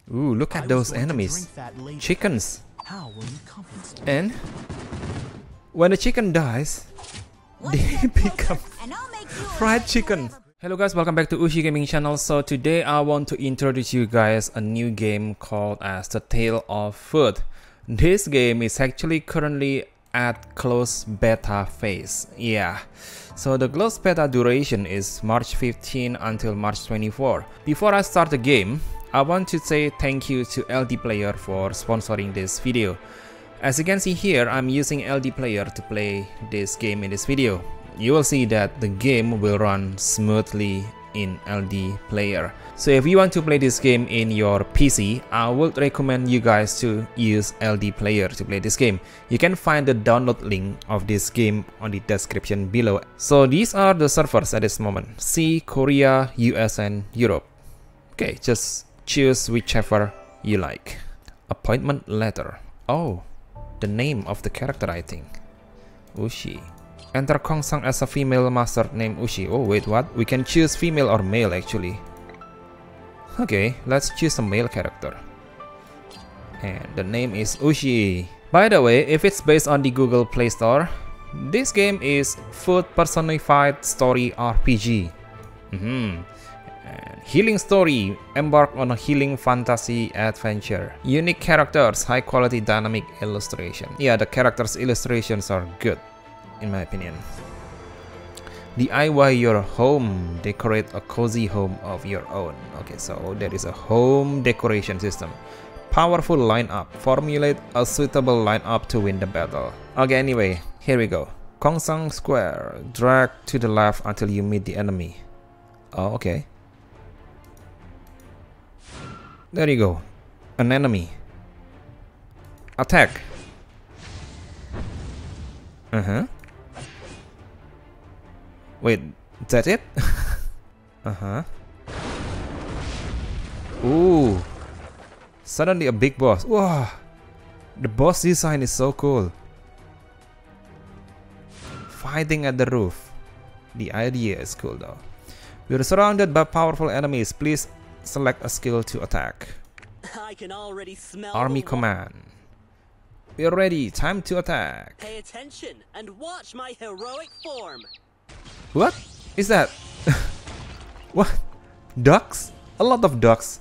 Ooh, look at those enemies. Chickens. And when a chicken dies, they become fried chicken. Hello guys, welcome back to Ushi Gaming channel. So today I want to introduce you guys a new game called as The Tale of Food. This game is actually currently at closed beta phase. Yeah. So the closed beta duration is March 15 until March 24. Before I start the game, I want to say thank you to LD Player for sponsoring this video. As you can see here, I'm using LD Player to play this game in this video. You will see that the game will run smoothly in LD Player. So if you want to play this game in your PC, I would recommend you guys to use LD Player to play this game. You can find the download link of this game on the description below. So these are the servers at this moment: C, Korea, US and Europe. Okay, just choose whichever you like. Appointment letter. Oh, the name of the character, I think. Ushi. Enter Kongsang as a female master named Ushi. Oh wait, what? We can choose female or male actually. Okay, let's choose a male character. And the name is Ushi. By the way, if it's based on the Google Play Store, this game is Food Personified Story RPG. And healing story, embark on a healing fantasy adventure. Unique characters, high quality dynamic illustration. Yeah, the characters' illustrations are good, in my opinion. DIY your home, decorate a cozy home of your own. Okay, so there is a home decoration system. Powerful lineup, formulate a suitable lineup to win the battle. Okay, anyway, here we go. Kongsang Square, drag to the left until you meet the enemy. Oh, okay. There you go, an enemy. Attack. Wait, that's it? Ooh, suddenly a big boss. Wow, the boss design is so cool. Fighting at the roof. The idea is cool though. We are surrounded by powerful enemies. Please select a skill to attack. I can already smell Army command. We are ready. Time to attack. Pay attention and watch my heroic form. What is that? What? Ducks? A lot of ducks.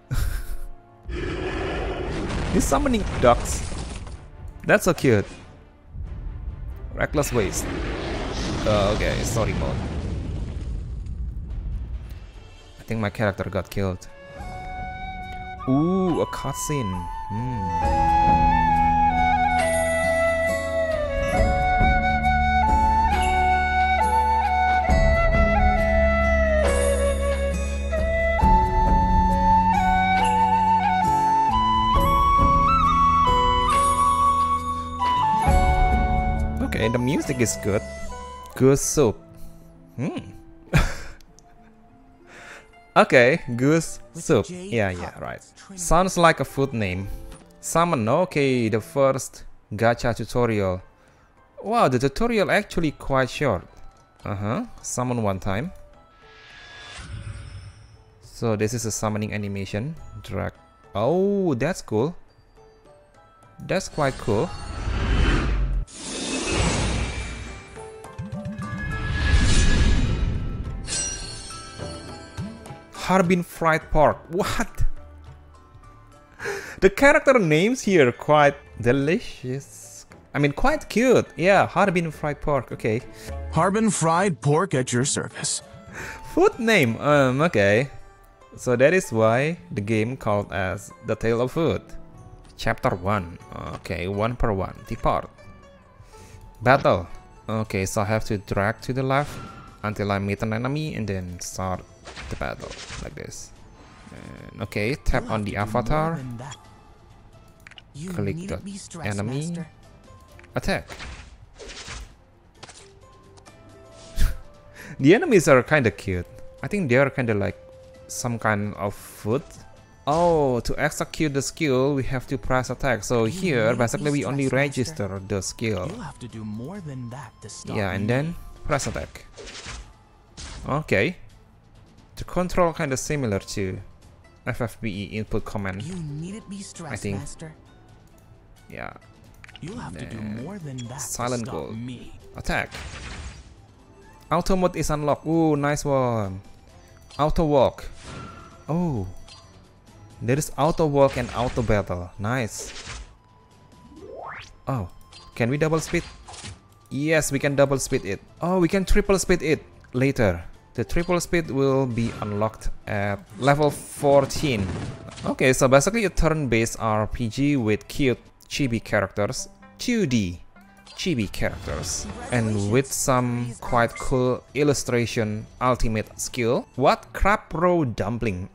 He's summoning ducks. That's so cute. Reckless waste. Okay, story mode. I think my character got killed. Ooh, a cutscene. Okay, the music is good. Goose soup. Okay, goose soup. Yeah, right. Sounds like a food name. Summon. Okay, the first gacha tutorial. Wow, the tutorial actually quite short. Summon one time. So this is a summoning animation. Drag. Oh, that's cool. That's quite cool. Harbin fried pork. What? The character names here quite delicious. I mean, quite cute. Yeah, Harbin fried pork. Okay. Harbin fried pork at your service. Food name. Okay. So that is why the game called as The Tale of Food. Chapter 1. Okay, 1 per 1. Depart. Battle. Okay, so I have to drag to the left until I meet an enemy and then start the battle like this. And okay, tap on the avatar, click the enemy, attack. The enemies are kind of cute. I think they are kind of like some kind of food. Oh, to execute the skill we have to press attack. So here basically we only register the skill. Yeah, and then press attack. Okay. The control kind of similar to FFBE input command. You needed me, stress I think. master. Yeah. You'll have to do more than that Silent to stop gold. me. Attack. Auto mode is unlocked. Ooh, nice one. Auto walk. Oh. There is auto walk and auto battle. Nice. Oh. Can we double speed? Yes, we can double speed it. Oh, we can triple speed it later. The triple speed will be unlocked at level 14. Okay, so basically a turn-based RPG with cute chibi characters, 2D chibi characters, and with some quite cool illustration ultimate skill. What? Crab roe dumpling.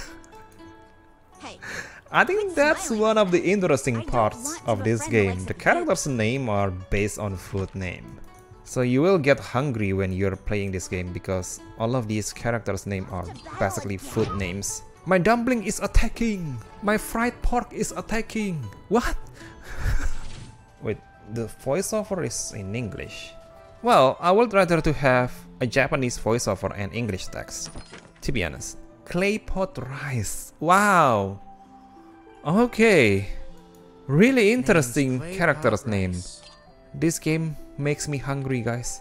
I think that's one of the interesting parts of this game. The characters' name are based on food name. So you will get hungry when you're playing this game because all of these characters' names are basically food names. My dumpling is attacking! My fried pork is attacking! What? Wait, the voiceover is in English. Well, I would rather to have a Japanese voiceover and English text, to be honest. Clay pot rice. Wow! Okay. Really interesting character's name. This game makes me hungry, guys.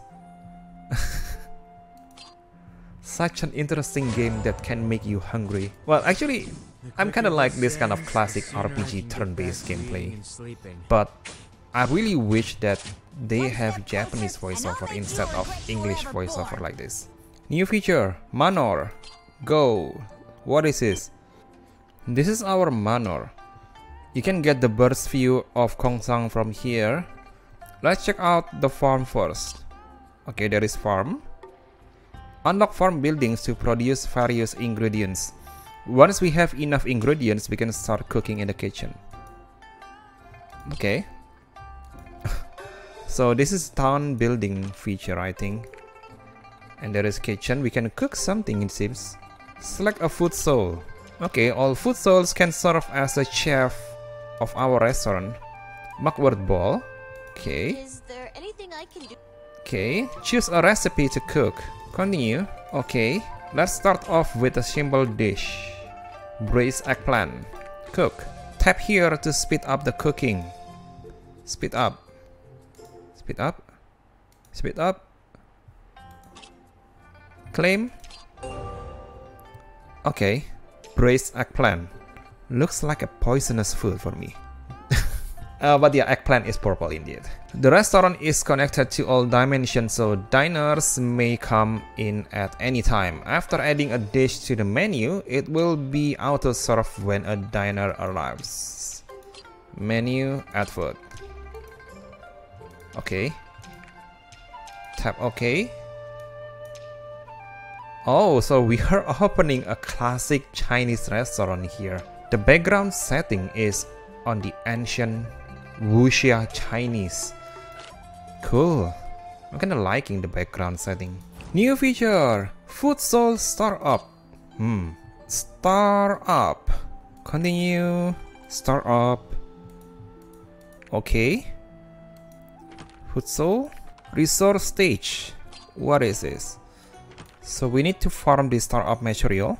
Such an interesting game that can make you hungry. Well, actually, I'm kinda like this kind of classic RPG turn-based gameplay. But I really wish that they have Japanese voiceover instead of English voiceover like this. New feature, Manor. Go. What is this? This is our Manor. You can get the bird's view of Kongsang from here. Let's check out the farm first. Okay, there is farm. Unlock farm buildings to produce various ingredients. Once we have enough ingredients, we can start cooking in the kitchen. Okay. So this is town building feature, I think. And there is kitchen. We can cook something, it seems. Select a food soul. Okay, all food souls can serve as a chef of our restaurant. Mugwort bowl. Okay. Is there anything I can do? Okay, choose a recipe to cook. Continue. Okay, let's start off with a simple dish. Braised eggplant. Cook. Tap here to speed up the cooking. Speed up. Speed up. Speed up. Claim. Okay, braised eggplant. Looks like a poisonous food for me. But yeah, eggplant is purple indeed. The restaurant is connected to all dimensions, so diners may come in at any time. After adding a dish to the menu, it will be auto-served when a diner arrives. Menu, add food. Okay. Tap OK. Oh, so we are opening a classic Chinese restaurant here. The background setting is on the ancient Wuxia Chinese. Cool. I'm kinda liking the background setting. New feature, Food Soul Startup. Startup. Continue. Startup. Okay. Food Soul. Resource stage. What is this? So we need to farm the startup material.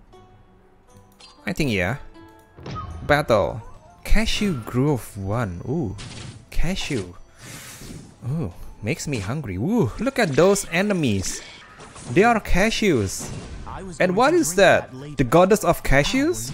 I think yeah. Battle. Cashew Grove 1. Ooh, cashew. Ooh, makes me hungry. Ooh, look at those enemies. They are cashews. And what is that? The goddess of cashews?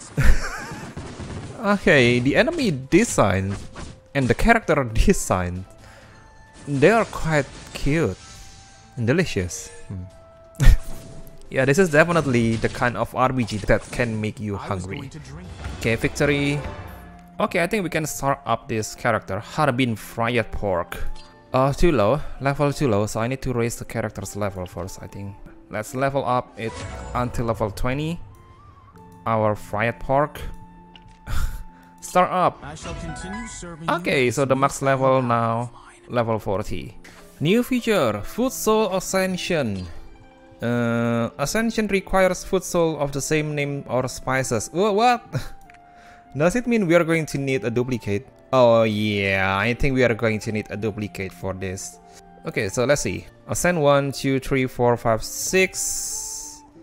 Okay, the enemy design and the character design, they are quite cute and delicious. Yeah, this is definitely the kind of RPG that can make you hungry. Okay, victory. Okay, I think we can start up this character, Harbin Fried Pork. Too low, level too low, so I need to raise the character's level first, I think. Let's level up it until level 20. Our fried pork. Start up. Okay, so the max level now, level 40. New feature, Food Soul Ascension. Ascension requires food soul of the same name or spices. Oh, what? Does it mean we are going to need a duplicate? Oh yeah, I think we are going to need a duplicate for this. Okay, so let's see. Ascend 1, 2, 3, 4, 5, 6.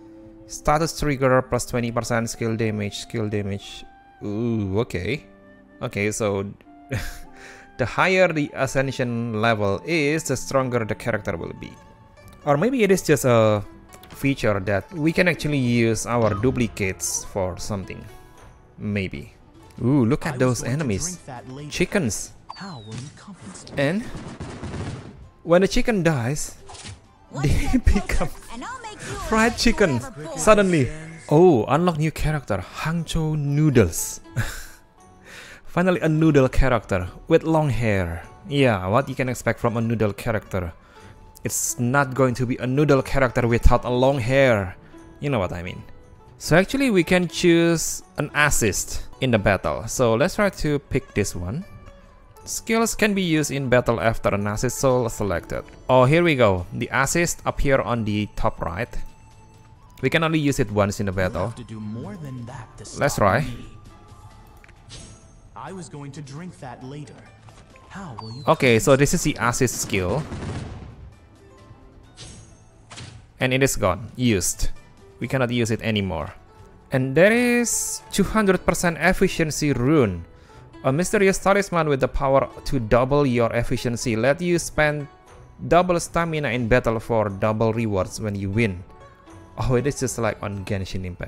Status trigger plus 20% skill damage. Ooh, okay. Okay, so the higher the ascension level is, the stronger the character will be. Or maybe it is just a feature that we can actually use our duplicates for something. Maybe. Ooh, look at those enemies. Chickens. How will you compensate? And when a chicken dies, they become fried chicken suddenly. Oh, unlock new character, Hangzhou Noodles. Finally a noodle character with long hair. Yeah, what you can expect from a noodle character. It's not going to be a noodle character without a long hair. You know what I mean. So actually we can choose an assist in the battle. So let's try to pick this one. Skills can be used in battle after an assist soul selected. Oh, here we go. The assist appear on the top right. We can only use it once in the battle. Let's try. I was going to drink that later. How will you? Okay, so this is the assist skill. And it is gone, used. We cannot use it anymore. And there is 200% efficiency rune. A mysterious talisman with the power to double your efficiency. Let you spend double stamina in battle for double rewards when you win. Oh, it is just like on Genshin Impact.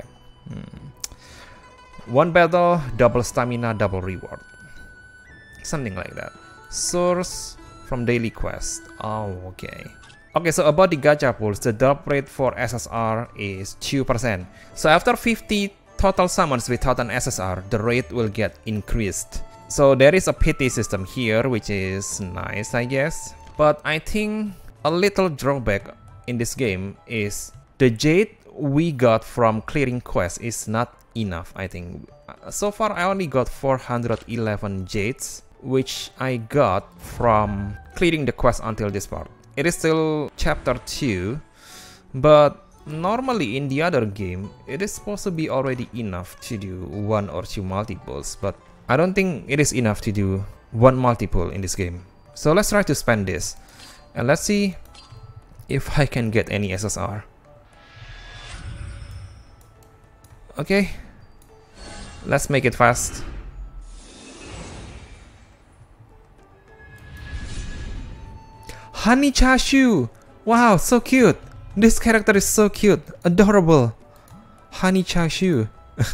One battle, double stamina, double reward. Something like that. Source from daily quest. Oh, okay. Okay, so about the gacha pools, the drop rate for SSR is 2%. So after 50 total summons without an SSR, the rate will get increased. So there is a pity system here, which is nice, I guess. But I think a little drawback in this game is the jade we got from clearing quests is not enough, I think. So far I only got 411 jades, which I got from clearing the quest until this part. It is still chapter 2, but normally in the other game, it is supposed to be already enough to do 1 or 2 multiples, but I don't think it is enough to do 1 multiple in this game. So let's try to spend this, and let's see if I can get any SSR. Okay, let's make it fast. Honey Chashu! Wow, so cute! This character is so cute, adorable. Honey Chashu.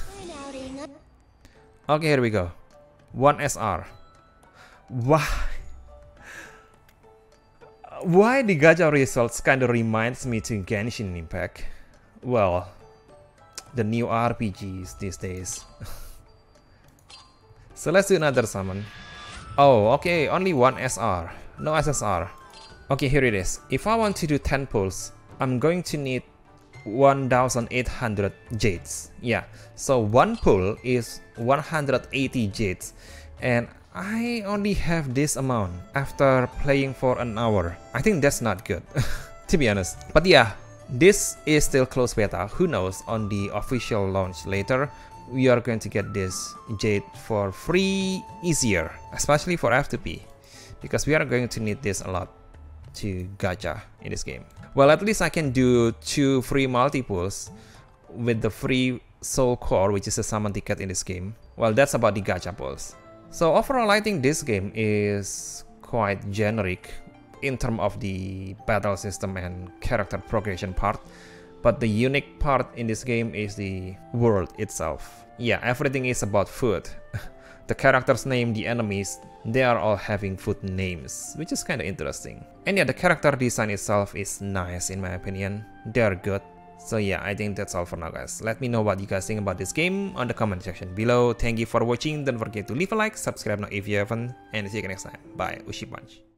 Okay, here we go. 1 SR. Why the gacha results kinda reminds me to Genshin Impact? Well, the new RPGs these days. So let's do another summon. Oh, okay, only 1 SR, no SSR. Okay, here it is. If I want to do 10 pulls, I'm going to need 1,800 jades. Yeah, so 1 pull is 180 jades. And I only have this amount after playing for an hour. I think that's not good, to be honest. But yeah, this is still closed beta. Who knows, on the official launch later, we are going to get this jade for free easier, especially for F2P, because we are going to need this a lot to gacha in this game. Well, at least I can do 2 free multiples with the free soul core, which is a summon ticket in this game. Well, that's about the gacha pulls. So overall, I think this game is quite generic in terms of the battle system and character progression part. But the unique part in this game is the world itself. Yeah, everything is about food. The characters' name, the enemies, they are all having food names, which is kind of interesting. And yeah, the character design itself is nice in my opinion. They're good. So yeah, I think that's all for now, guys. Let me know what you guys think about this game on the comment section below. Thank you for watching. Don't forget to leave a like, subscribe now if you haven't, and see you next time. Bye, Ushi Punch.